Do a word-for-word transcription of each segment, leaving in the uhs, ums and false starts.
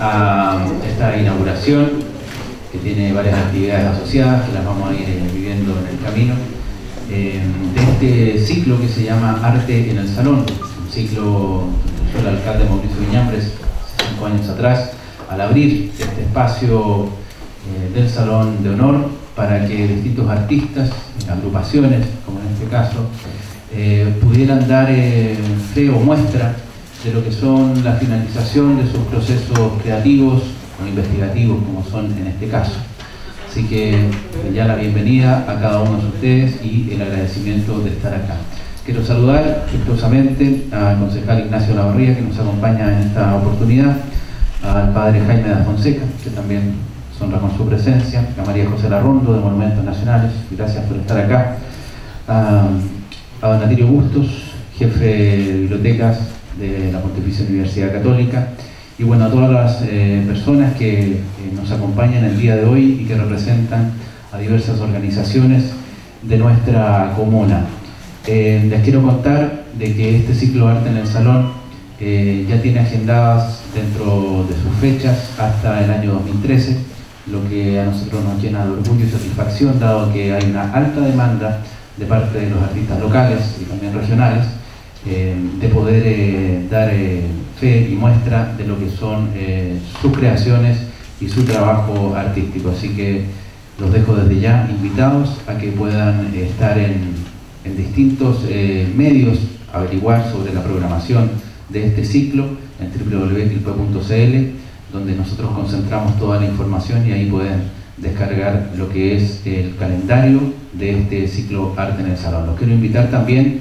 a esta inauguración que tiene varias actividades asociadas que las vamos a ir eh, viviendo en el camino, eh, de este ciclo que se llama Arte en el Salón, un ciclo que inició el alcalde Mauricio Viñambres hace cinco años atrás, al abrir este espacio eh, del Salón de Honor para que distintos artistas, agrupaciones, como en este caso, eh, pudieran dar eh, fe o muestra de lo que son la finalización de sus procesos creativos o investigativos, como son en este caso. Así que eh, ya la bienvenida a cada uno de ustedes y el agradecimiento de estar acá. Quiero saludar afectuosamente al concejal Ignacio Olavarría, que nos acompaña en esta oportunidad, al padre Jaime da Fonseca, que también se honra con su presencia, a María José Larrondo de Monumentos Nacionales, gracias por estar acá, a, a don Atilio Bustos, jefe de bibliotecas de la Pontificia Universidad Católica, y bueno, a todas las eh, personas que, que nos acompañan el día de hoy y que representan a diversas organizaciones de nuestra comuna. Eh, les quiero contar de que este ciclo Arte en el Salón eh, ya tiene agendadas dentro de sus fechas hasta el año dos mil trece, lo que a nosotros nos llena de orgullo y satisfacción, dado que hay una alta demanda de parte de los artistas locales y también regionales eh, de poder eh, dar eh, fe y muestra de lo que son eh, sus creaciones y su trabajo artístico. Así que los dejo desde ya invitados a que puedan eh, estar en, en distintos eh, medios, averiguar sobre la programación de este ciclo en w w w punto quilpue punto c l, donde nosotros concentramos toda la información y ahí pueden descargar lo que es el calendario de este ciclo Arte en el Salón. Los quiero invitar también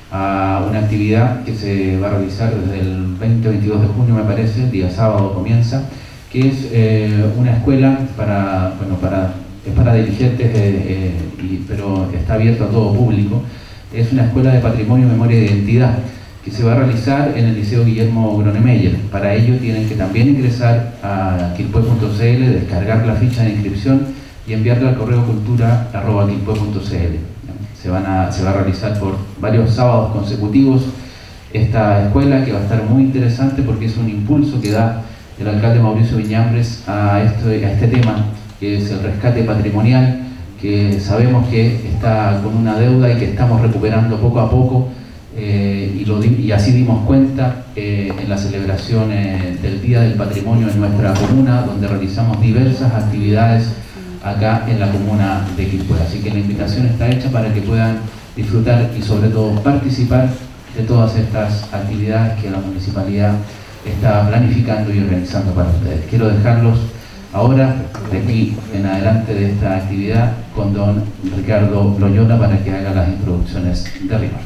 a una actividad que se va a realizar desde el veinte a veintidós de junio, me parece, el día sábado comienza, que es eh, una escuela para, bueno, para, es para dirigentes, eh, eh, y, pero está abierto a todo público. Es una escuela de patrimonio, memoria e identidad, que se va a realizar en el Liceo Guillermo Gronemeyer. Para ello tienen que también ingresar a quilpue punto c l, descargar la ficha de inscripción y enviarla al correo cultura arroba quilpue punto c l. Se, van a, se va a realizar por varios sábados consecutivos esta escuela, que va a estar muy interesante porque es un impulso que da el alcalde Mauricio Viñambres a este, a este tema, que es el rescate patrimonial, que sabemos que está con una deuda y que estamos recuperando poco a poco. Eh, y, lo, y así dimos cuenta eh, en la celebración eh, del Día del Patrimonio en nuestra comuna, donde realizamos diversas actividades acá en la comuna de Quilpue. Así que la invitación está hecha para que puedan disfrutar y sobre todo participar de todas estas actividades que la municipalidad está planificando y organizando para ustedes. Quiero dejarlos ahora, de aquí en adelante de esta actividad, con don Ricardo Loyola para que haga las introducciones de rigor.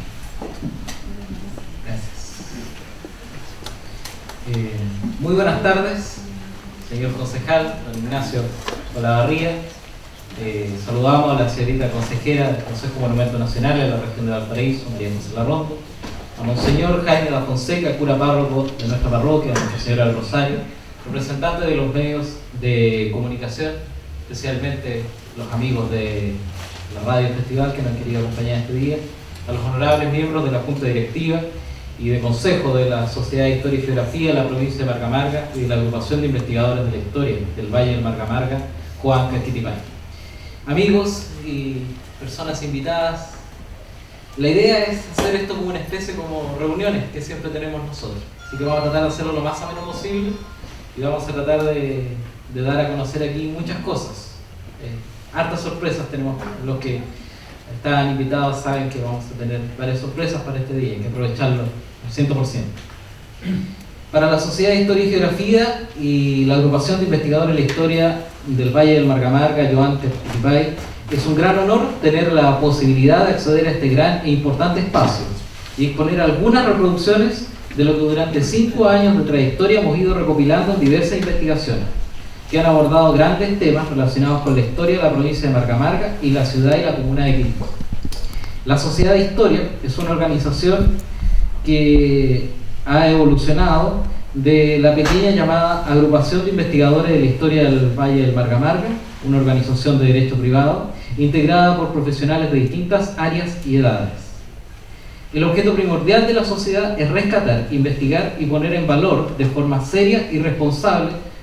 Eh, muy buenas tardes, señor concejal, don Ignacio Olavarría. Eh, saludamos a la señorita consejera del Consejo Monumentos Nacionales de la región de Valparaíso, María José Larrondo, a monseñor Jaime da Fonseca, cura párroco de nuestra parroquia, a Nuestra Señora del Rosario, representante de los medios de comunicación, especialmente los amigos de la Radio Festival que nos han querido acompañar este día, a los honorables miembros de la Junta Directiva y de Consejo de la Sociedad de Historia y Geografía de la provincia de Marga Marga y de la Agrupación de Investigadores de la Historia del Valle del Marga Marga, Huanca, Quitipay. Amigos y personas invitadas, la idea es hacer esto como una especie como reuniones que siempre tenemos nosotros. Así que vamos a tratar de hacerlo lo más ameno posible y vamos a tratar de, de dar a conocer aquí muchas cosas. Eh, hartas sorpresas tenemos. Los que están invitados saben que vamos a tener varias sorpresas para este día, hay que aprovecharlo al cien por ciento. Para la Sociedad de Historia y Geografía y la Agrupación de Investigadores de la Historia del Valle del Marga Marga, Yoante, Quitipay, es un gran honor tener la posibilidad de acceder a este gran e importante espacio y exponer algunas reproducciones de lo que durante cinco años de trayectoria hemos ido recopilando en diversas investigaciones que han abordado grandes temas relacionados con la historia de la provincia de Marga Marga y la ciudad y la comuna de Quilpue. La Sociedad de Historia es una organización que ha evolucionado de la pequeña llamada Agrupación de Investigadores de la Historia del Valle del Marga Marga, una organización de derecho privado integrada por profesionales de distintas áreas y edades. El objeto primordial de la sociedad es rescatar, investigar y poner en valor de forma seria y responsable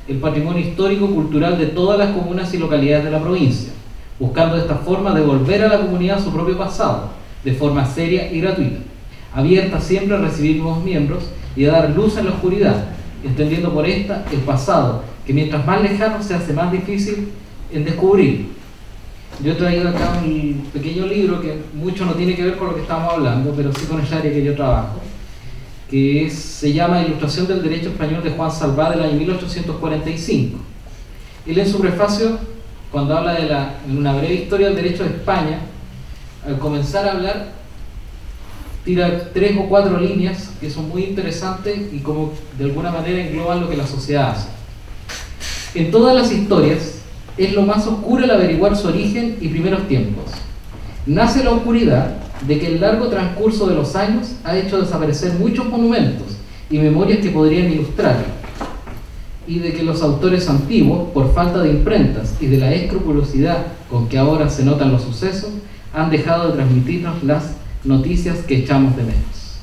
el patrimonio histórico cultural de todas las comunas y localidades de la provincia, buscando de esta forma devolver a la comunidad su propio pasado, de forma seria y gratuita, abierta siempre a recibir nuevos miembros y a dar luz en la oscuridad, entendiendo por esta el pasado, que mientras más lejano se hace más difícil en descubrir. Yo he traído acá un pequeño libro que mucho no tiene que ver con lo que estamos hablando, pero sí con el área que yo trabajo, que es, se llama Ilustración del Derecho Español de Juan Salvá del año mil ochocientos cuarenta y cinco. Él en su prefacio, cuando habla de la, en una breve historia del derecho de España, al comenzar a hablar, tira tres o cuatro líneas que son muy interesantes y como de alguna manera engloban lo que la sociedad hace. En todas las historias es lo más oscuro el averiguar su origen y primeros tiempos. Nace la oscuridad de que el largo transcurso de los años ha hecho desaparecer muchos monumentos y memorias que podrían ilustrarlo, y de que los autores antiguos, por falta de imprentas y de la escrupulosidad con que ahora se notan los sucesos, han dejado de transmitirnos las noticias que echamos de menos.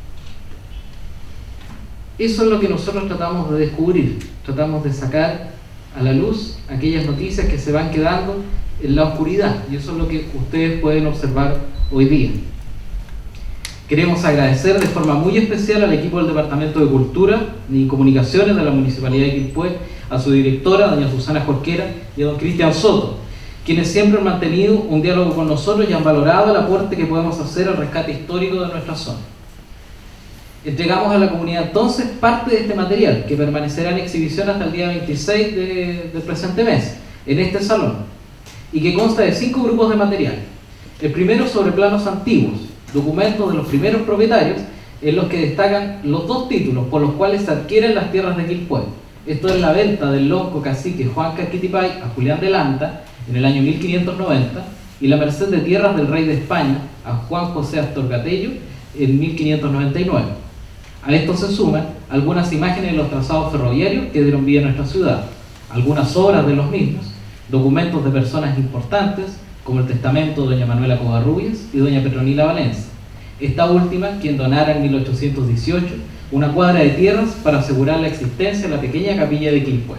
Eso es lo que nosotros tratamos de descubrir, tratamos de sacar a la luz aquellas noticias que se van quedando en la oscuridad, y eso es lo que ustedes pueden observar hoy día. Queremos agradecer de forma muy especial al equipo del Departamento de Cultura y Comunicaciones de la Municipalidad de Quilpué, a su directora, doña Susana Jorquera, y a don Cristian Soto, quienes siempre han mantenido un diálogo con nosotros y han valorado el aporte que podemos hacer al rescate histórico de nuestra zona. Entregamos a la comunidad entonces parte de este material, que permanecerá en exhibición hasta el día veintiséis de, del presente mes, en este salón, y que consta de cinco grupos de material. El primero sobre planos antiguos, documentos de los primeros propietarios, en los que destacan los dos títulos por los cuales se adquieren las tierras de Quilpué. Esto es la venta del lonco cacique Juan Caquitipay a Julián de Landa en el año mil quinientos noventa, y la merced de tierras del rey de España a Juan José Astor Gatello en mil quinientos noventa y nueve. A esto se suman algunas imágenes de los trazados ferroviarios que dieron vida a nuestra ciudad, algunas obras de los mismos, documentos de personas importantes, como el testamento de doña Manuela Covarrubias y doña Petronila Valencia, esta última quien donara en mil ochocientos dieciocho una cuadra de tierras para asegurar la existencia de la pequeña capilla de Quilpué.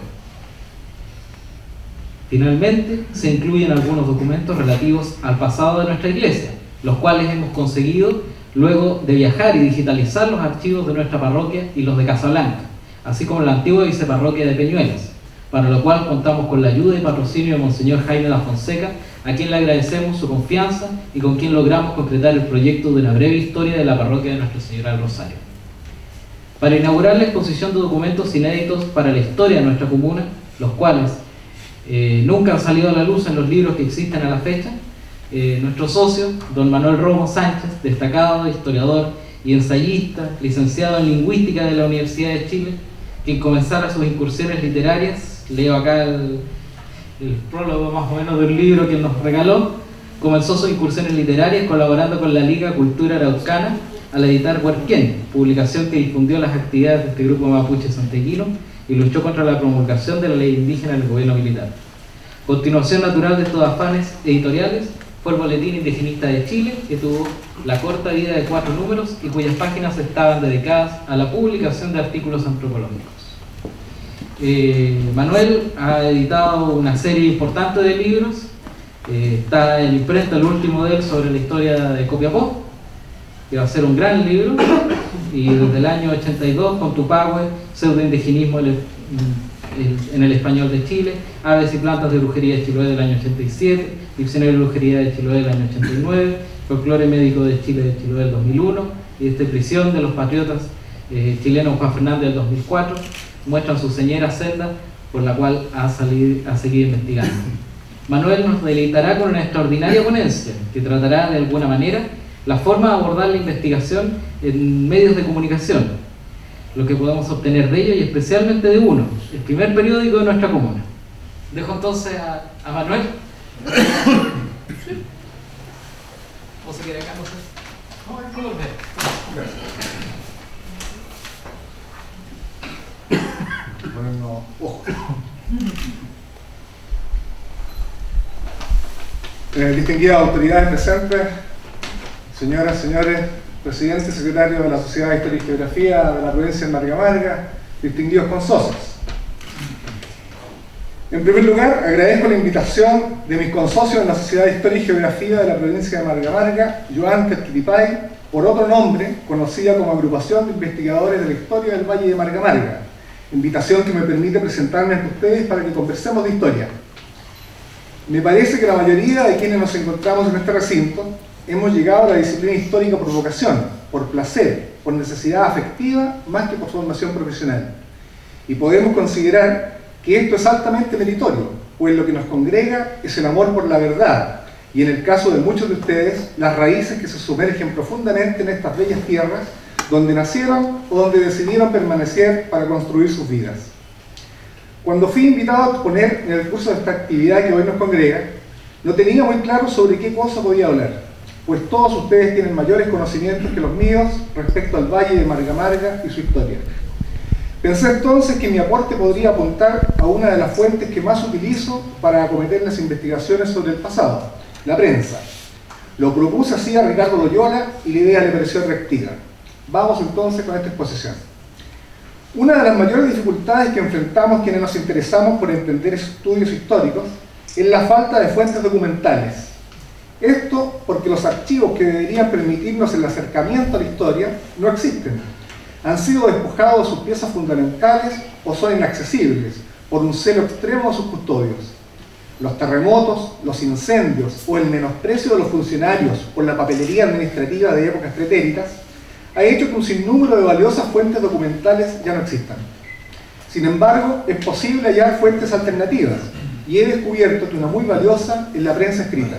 Finalmente, se incluyen algunos documentos relativos al pasado de nuestra iglesia, los cuales hemos conseguido luego de viajar y digitalizar los archivos de nuestra parroquia y los de Casablanca, así como la antigua viceparroquia de Peñuelas, para lo cual contamos con la ayuda y patrocinio de Monseñor Jaime da Fonseca, a quien le agradecemos su confianza y con quien logramos concretar el proyecto de una breve historia de la parroquia de Nuestra Señora del Rosario. Para inaugurar la exposición de documentos inéditos para la historia de nuestra comuna, los cuales eh, nunca han salido a la luz en los libros que existen a la fecha, eh, nuestro socio, don Manuel Romo Sánchez, destacado historiador y ensayista, licenciado en Lingüística de la Universidad de Chile, quien comenzara sus incursiones literarias, leo acá el, el prólogo más o menos del libro que nos regaló, comenzó sus incursiones literarias colaborando con la Liga Cultura Araucana al editar Huerquén, publicación que difundió las actividades de este grupo mapuche santiaguino y luchó contra la promulgación de la ley indígena del gobierno militar. Continuación natural de estos afanes editoriales fue el Boletín Indigenista de Chile, que tuvo la corta vida de cuatro números y cuyas páginas estaban dedicadas a la publicación de artículos antropológicos. Eh, Manuel ha editado una serie importante de libros, eh, está en imprenta el último de él sobre la historia de Copiapó, que va a ser un gran libro, y desde el año ochenta y dos con Tupahue, pseudoindigenismo en el, en el español de Chile, aves y plantas de brujería de Chiloé del año ochenta y siete, diccionario de brujería de Chiloé del año ochenta y nueve, folclore médico de Chile de Chiloé del dos mil uno, y esta prisión de los patriotas eh, chilenos Juan Fernández del dos mil cuatro, muestran su señera senda por la cual ha, salido, ha seguido investigando. Manuel nos deleitará con una extraordinaria ponencia que tratará de alguna manera la forma de abordar la investigación en medios de comunicación, lo que podemos obtener de ello y especialmente de uno, el primer periódico de nuestra comuna. Dejo entonces a, a Manuel. ¿Cómo se quiere acá? No sé. ¿Cómo lo ve? Bueno, oh. eh, distinguidas autoridades presentes, señoras, señores, presidente y secretario de la Sociedad de Historia y Geografía de la provincia de Marga Marga, distinguidos consocios. En primer lugar, agradezco la invitación de mis consocios en la Sociedad de Historia y Geografía de la provincia de Marga Marga, Joan Terquilipay, por otro nombre, conocida como Agrupación de Investigadores de la Historia del Valle de Marga Marga, invitación que me permite presentarme ante ustedes para que conversemos de historia. Me parece que la mayoría de quienes nos encontramos en este recinto hemos llegado a la disciplina histórica por vocación, por placer, por necesidad afectiva, más que por formación profesional. Y podemos considerar que esto es altamente meritorio, pues lo que nos congrega es el amor por la verdad, y en el caso de muchos de ustedes, las raíces que se sumergen profundamente en estas bellas tierras, donde nacieron o donde decidieron permanecer para construir sus vidas. Cuando fui invitado a exponer en el curso de esta actividad que hoy nos congrega, no tenía muy claro sobre qué cosa podía hablar, pues todos ustedes tienen mayores conocimientos que los míos respecto al Valle de Marga Marga y su historia. Pensé entonces que mi aporte podría apuntar a una de las fuentes que más utilizo para acometer las investigaciones sobre el pasado, la prensa. Lo propuse así a Ricardo Loyola y la idea le pareció atractiva. Vamos entonces con esta exposición. Una de las mayores dificultades que enfrentamos quienes nos interesamos por entender estudios históricos es la falta de fuentes documentales. Esto porque los archivos que deberían permitirnos el acercamiento a la historia no existen. Han sido despojados de sus piezas fundamentales o son inaccesibles por un celo extremo de sus custodios. Los terremotos, los incendios o el menosprecio de los funcionarios por la papelería administrativa de épocas pretéritas ha hecho que un sinnúmero de valiosas fuentes documentales ya no existan. Sin embargo, es posible hallar fuentes alternativas y he descubierto que una muy valiosa es la prensa escrita.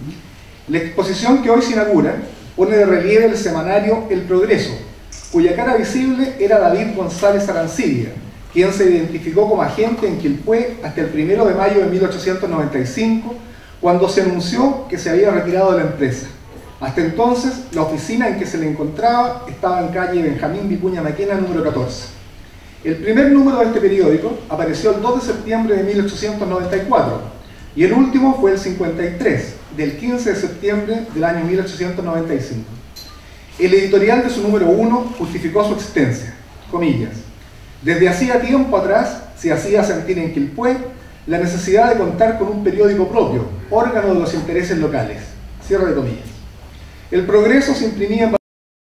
La exposición que hoy se inaugura pone de relieve el semanario El Progreso, cuya cara visible era David González Arancibia, quien se identificó como agente en Quilpué hasta el primero de mayo de mil ochocientos noventa y cinco, cuando se anunció que se había retirado de la empresa. Hasta entonces, la oficina en que se le encontraba estaba en calle Benjamín Vicuña Maquena, número catorce. El primer número de este periódico apareció el dos de septiembre de mil ochocientos noventa y cuatro, y el último fue el cincuenta y tres, del quince de septiembre del año mil ochocientos noventa y cinco. El editorial de su número uno justificó su existencia, comillas. Desde hacía tiempo atrás se hacía sentir en Quilpué la necesidad de contar con un periódico propio, órgano de los intereses locales. Cierre de comillas. El Progreso se imprimía en